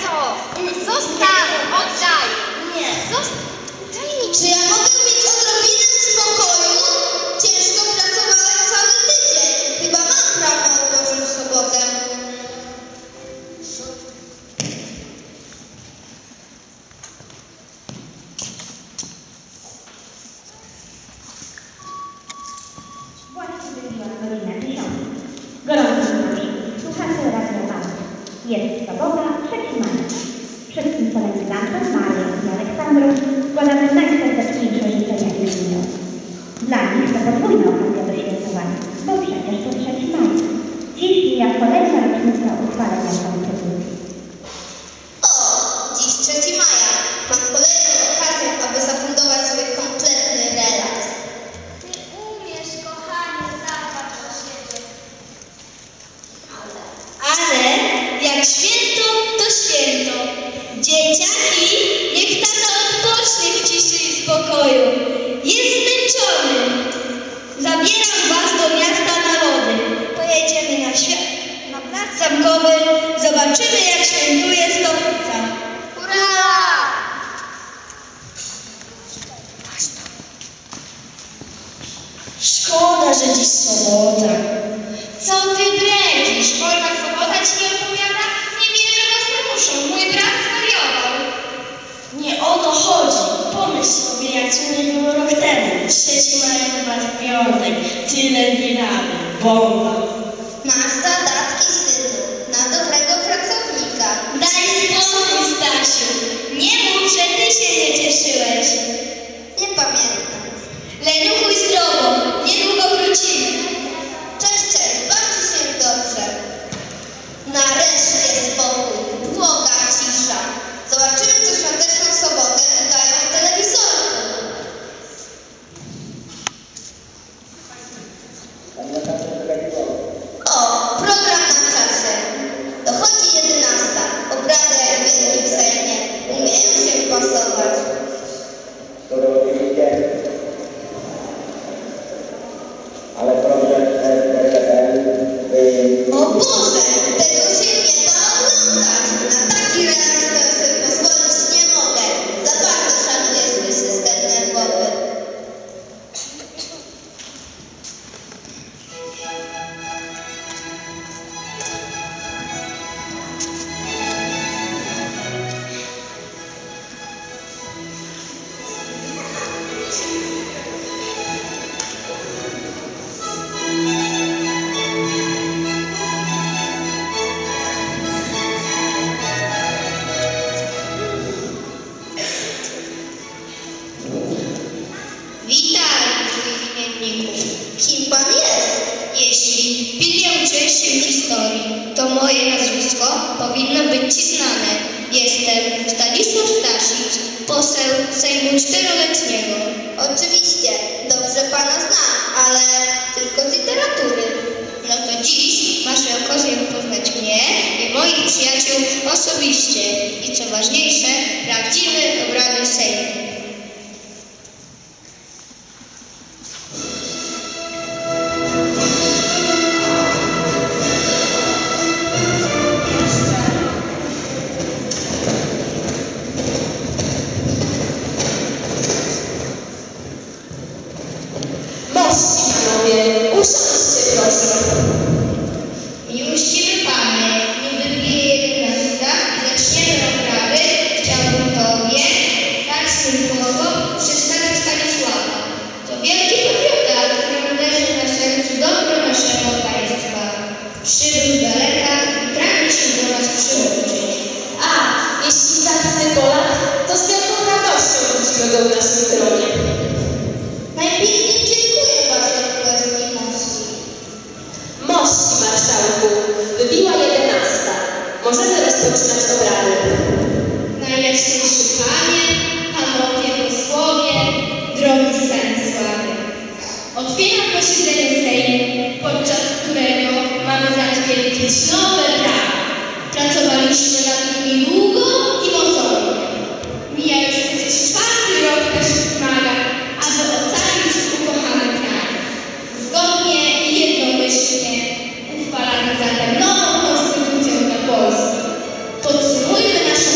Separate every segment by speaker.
Speaker 1: Tato! Zostaw! Oddaj!
Speaker 2: Nie.
Speaker 1: Daj mi.
Speaker 2: Czy ja mogę mieć odrobinę spokoju? Ciężko pracowałem cały tydzień. Chyba mam prawo odpocząć w sobotę.
Speaker 3: Właśnie wybiła godzina 10. Gorący noc. Słuchacze Radio Wam. Jest sobota, 3 maja. Wszystkim solenizantom, Marię i Aleksandrów składamy najserdeczniejsze życzenia i imię. Dla nich to podwójna okazja do świętowania, bo przecież to 3 maja. Dziś mija kolejna rocznica uchwalenia konstytucji.
Speaker 2: O, dziś 3 maja. Mam kolejną okazję, aby zafundować sobie kompletny relaks.
Speaker 1: Nie umiesz, kochanie, zadbać o siebie.
Speaker 2: Ale jak święto, to święto. Dzieciaki, niech tata odpocznie w ciszy i spokoju. Jest zmęczony. Zabieram was do miasta na lody. Pojedziemy na plac zamkowy. Zobaczymy, jak świętuje stolica.
Speaker 1: Hurra!
Speaker 2: Szkoda, że dziś sobota.
Speaker 1: Co ty bredzisz? Wolna sobota ci nie odpowiada? Nie wierzę, was nie muszą. Mój brat zwariował.
Speaker 2: Nie o to chodzi. Pomyśl sobie, jak co nie było rok temu. 3 maja chyba w piątek. Tyle gramy. Bomba. Masz zadatki, synu. Na dobrego pracownika. Daj spokój, Stasiu. Nie mów, że ty się nie cieszyłeś. Nie pamiętam. Leniuchuj zdrowo. Niedługo wrócimy. Cześć, cześć. Bawcie się dobrze. Nareszcie spokój. Błoga cisza. Zobaczymy, co świąteczną sobotę dają w telewizorku. O, program na czasie. Dochodzi 11. Obrady jak w Wielkim Sejmie. Umieją się pasować.
Speaker 4: Ale proszę,
Speaker 2: O Boże, tego się nie da oglądać. Na taki relaks to ja sobie pozwolić nie mogę. Za bardzo szanuję swój system nerwowy. Witaj, mój imienniku. Kim pan jest? Jeśli pilnie uczyłeś się historii, to moje nazwisko powinno być ci znane. Jestem Stanisław Stasic, poseł Sejmu 4-letniego. Oczywiście, dobrze pana znam, ale tylko z literatury. No to dziś masz okazję poznać mnie i moich przyjaciół osobiście. I co ważniejsze, prawdziwe obrady Sejmu.
Speaker 5: Mości panowie, usiądźcie proszę.
Speaker 2: Miłościwy Panie, nie wybije 11 i zaczniemy obrady. Chciałbym Tobie dać swój głos przedstawić Stanisława. To wielki patriota, któremu leży na sercu dobro naszego państwa. Przybył z daleka i pragnie się do nas przyłączyć.
Speaker 5: A, jeśli zacny Polak, to z wielką radością wrócimy go w naszym gronie.
Speaker 2: Najpiękniej dziękuję Waszej królewskiej mości.
Speaker 5: Mości marszałku, wybiła 11. Możemy rozpoczynać obrady.
Speaker 2: Najjaśniejszy Panie, Panowie posłowie, drogi Stanisławie. Otwieram posiedzenie Sejmu, podczas którego mamy zatwierdzić nowe prawa. Pracowaliśmy nad nimi długo i mozolnie. Mija już przecież 4. rok naszych zmagań, aby ocalić ukochany kraj. Zgodnie i jednomyślnie uchwalamy zatem nową konstytucję dla Polski. Podsumujmy nasze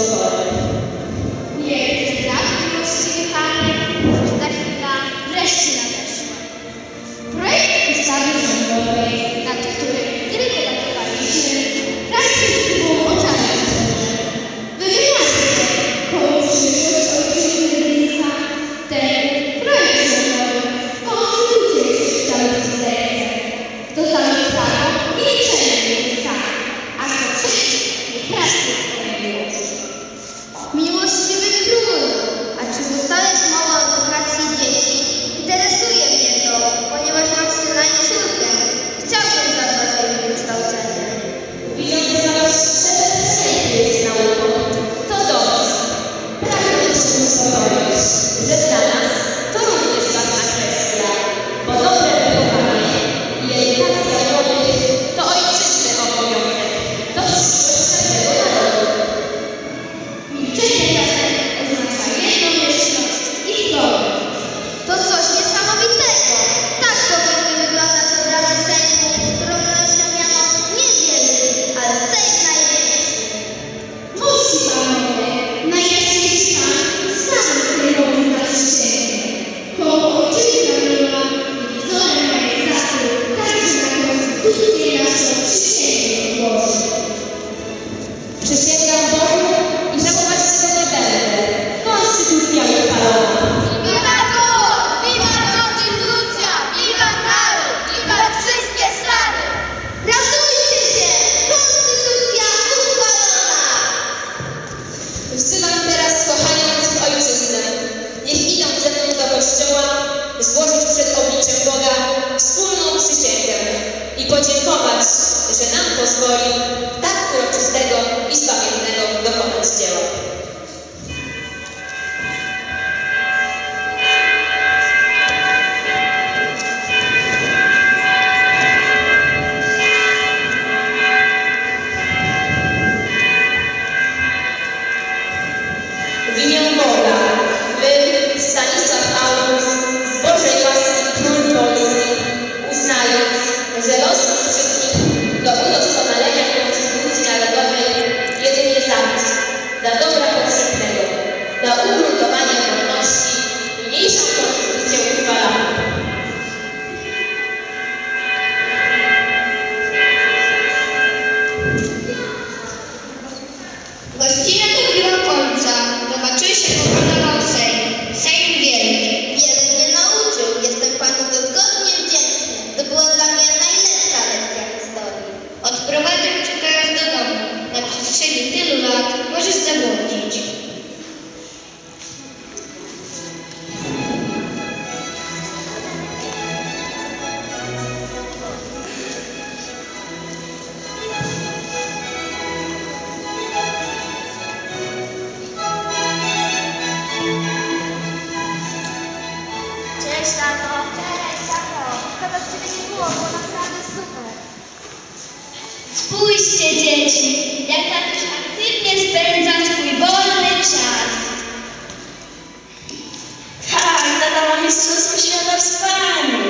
Speaker 5: pokorę.
Speaker 1: Wielce tak, miłościwy Panie, że ta chwila wreszcie nadeszła. Projekt ustawy rządowej, nad którym tyle debatowaliśmy, raczej było ocalać wymieniamy się koło przyszłość ojczyzny bliska. Ten projekt rządowy w konstytucji kształci serce. To zamykano i niczego nie zyskano, a kto przyszło, niech raz nie spełniło. Miłościwy król, a czy ustalić mowa o edukacji dzieci? Interesuje mnie to, ponieważ mam syna i córkę. Chciałbym zadbać o ich wykształcenie.
Speaker 5: Widząc, że nasz szczerze jest nauką, to dobrze. Pragnę się uspokoić, że dla nas to również ważna kwestia, bo dobre wychowanie i edukacja młodych to ojczysty obowiązek, to przyszłość każdego narodu.
Speaker 1: Milczenie zatem oznacza jednomyślność i zgodę. To coś niesamowitego. Tak powinny wyglądać obrady Sejmu, którą nosi miano nie wielki, ale Sejm największy. Musi Panowie, najjaśniejszy Pan sam sejmowi na przysięgę. Koło ojczyzna miła i wzorem majestatu, także na konstytucję naszą przysięgę złoży.
Speaker 5: Przysięgam Bogu i żałować tego nie będę. Konstytucja uchwalona.
Speaker 1: Wiwa król! Wiwa konstytucja! Wiwa naród! Wiwa wszystkie stany! Radujcie się! Konstytucja uchwalona!
Speaker 5: Wzywam teraz kochających ojczyznę. Niech idą ze mną do kościoła, złożyć przed obliczem Boga wspólną przysięgę i podziękować, że nam pozwolił tak uroczystego i zbawiennego dokonać dzieła. W imię Boga, my, Stanisław August, z Bożej łaski Król Polski, uznając, że los nas wszystkich do udoskonalenia Konstytucji Narodowej jedynie zabić, dla dobra powszechnego, dla ugruntowania wolności, niniejszą konstytucję uchwalamy.
Speaker 1: Gościnę dobiła końca. Zobaczyły się pokonował Sejm. Sejm wielki. Wiele mnie nauczył. Jestem Panu dozgodnie wdzięczny. To była dla mnie najlepsza lekcja historii. Odprowadzę Cię teraz do domu. Na przestrzeni tylu lat możesz zabłądzić.
Speaker 2: Cześć, tato. Cześć, tato. Szkoda, że ciebie nie było, było naprawdę super.
Speaker 1: Spójrzcie, dzieci, jak tatuś aktywnie spędza swój wolny czas.
Speaker 2: Tak, tata ma mistrzostwo świata w spaniu.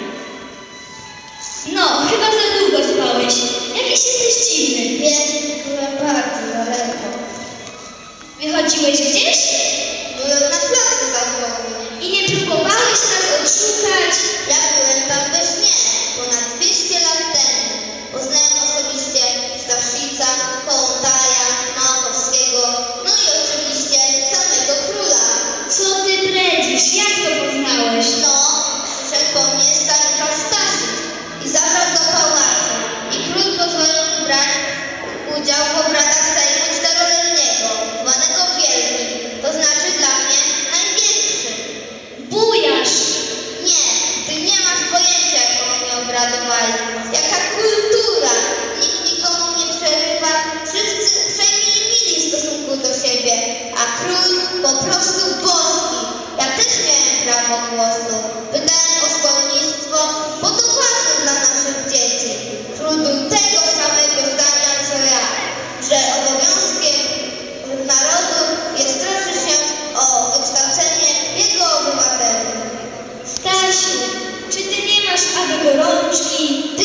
Speaker 1: No, chyba za długo spałeś. Jakiś jesteś dziwny.
Speaker 2: Wiesz, byłem bardzo daleko.
Speaker 1: Wychodziłeś gdzieś?
Speaker 2: Byłem na placu zabawowej.
Speaker 1: I nie próbowałeś nas odszukać?
Speaker 2: Ja byłem tam we śnie, ponad 200 lat temu. Poznałem osobiście Staszica, Kołątaja, Małkowskiego, no i oczywiście samego króla.
Speaker 1: Co ty bredzisz? Jak to poznałeś?
Speaker 2: No, przyszedł po mnie Stanisław Staszic i zabrał do pałacu. I król pozwolił mi brać udział w obradach Sejmu Czteroletniego, zwanego Wielkim, to znaczy dla mnie największym.
Speaker 1: Bujasz!
Speaker 2: Nie, ty nie masz pojęcia, jak oni obradowali. Jaka kultura! Nikt nikomu nie przerywa, wszyscy przejmij mili w stosunku do siebie, a król po prostu boski. Ja też miałem prawo głosu. Pytałem o szkolnictwo, bo to ważne dla naszych dzieci. Król był tego samego zdania co ja, że obowiązkiem narodu jest troszczyć się o wykształcenie jego obywateli.
Speaker 1: Stasiu, czy ty nie masz aby gorączki?
Speaker 2: Ty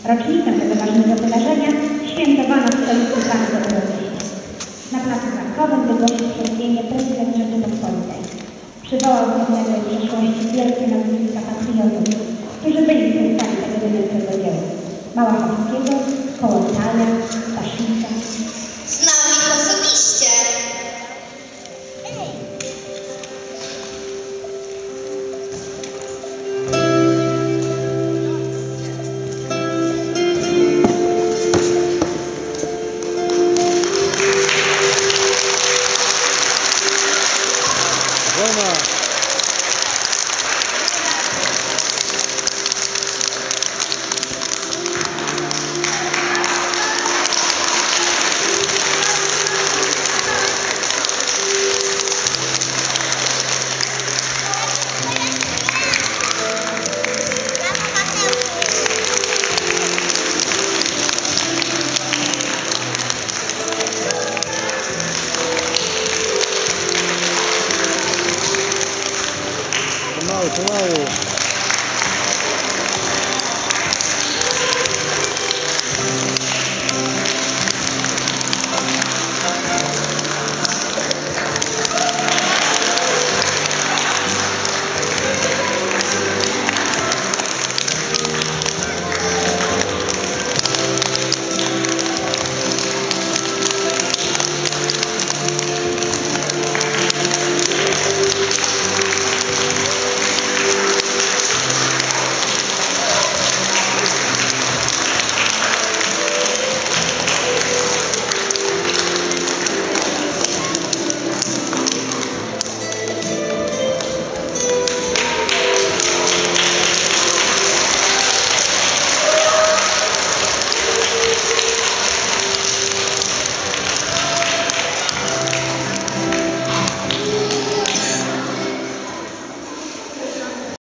Speaker 3: Rocznicę tego ważnego wydarzenia świętowano w stolicy bardzo uroczyście. Na placu Zamkowym wygłosił przemówienie prezydent Rzeczypospolitej. Przywołał z niezległej przeszłości wielkie nazwiska patriotów, którzy byli twórcami tego wielkiego dzieła. Małachowskiego, Kołątaja,